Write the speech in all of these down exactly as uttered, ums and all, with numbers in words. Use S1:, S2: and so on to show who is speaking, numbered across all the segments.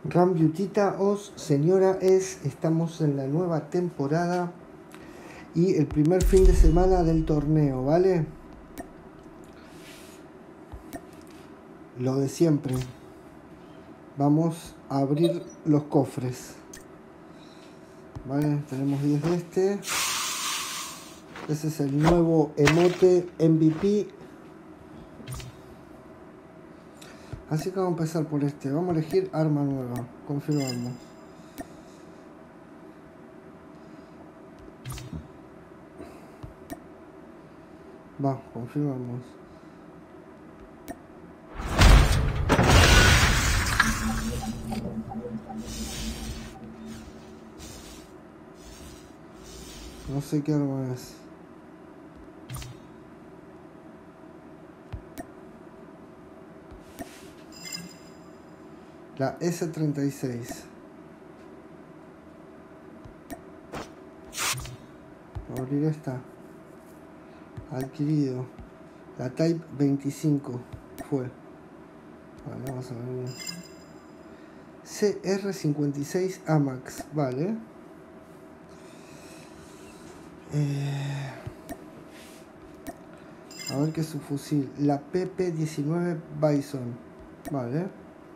S1: Rambiutita os, señora es, estamos en la nueva temporada y el primer fin de semana del torneo, ¿vale? Lo de siempre. Vamos a abrir los cofres. Vale, tenemos diez de este. Ese es el nuevo emote M V P. Así que vamos a empezar por este. Vamos a elegir arma nueva. Confirmamos. Va, confirmamos. No sé qué arma es. La S treinta y seis. Vamos a abrir esta. Adquirido. La Type veinticinco fue. Vale, vamos a ver. C R cincuenta y seis AMAX. Vale. Eh, a ver qué es su fusil. La P P diecinueve Bison. Vale.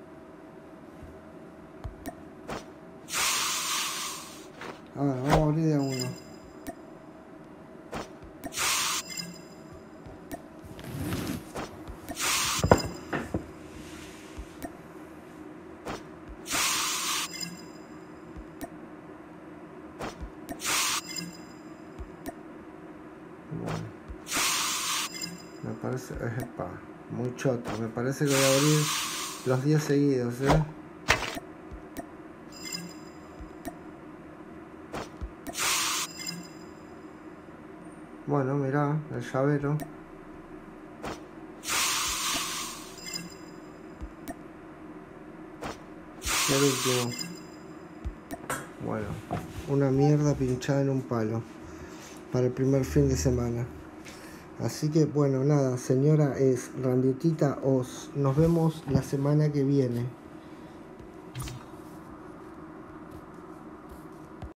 S1: A ver, vamos a abrir de a uno. Bueno. Me parece... Epa, muy choto. Me parece que voy a abrir los diez seguidos, ¿eh? Bueno, mirá, el llavero. Y el último. Bueno, una mierda pinchada en un palo. Para el primer fin de semana. Así que, bueno, nada, señora es Rambiutita os. Nos vemos la semana que viene.